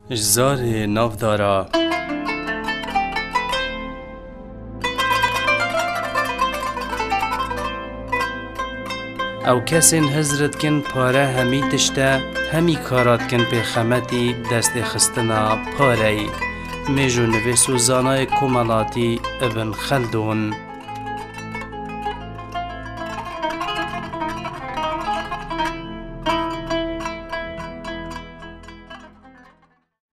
جزار نافدارا او کسین هزرت کن پاره همی تشته همی کارات کن پی خمتی دست خستنا پاره میجو نویسو زانای کمالاتی ابن خلدون